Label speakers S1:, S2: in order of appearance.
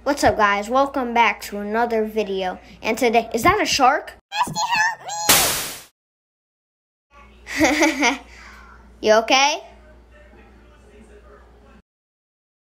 S1: What's up, guys? Welcome back to another video. And today, is that a shark? Help me! You okay?